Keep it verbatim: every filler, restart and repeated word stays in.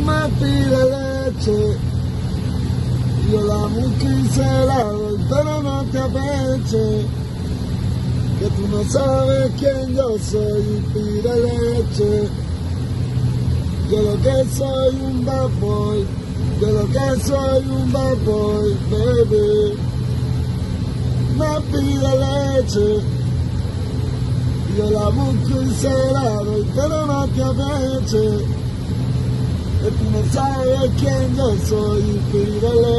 me pide leche. Yo la busco y se la doy, pero no te apeche, que tú no sabes quién yo soy y pide leche. Yo lo que soy un bad boy, yo lo que soy un bad boy, baby. Me pide leche, yo la busco y se la doy, pero no te apeche, que tú no sabes quién yo soy y pide leche.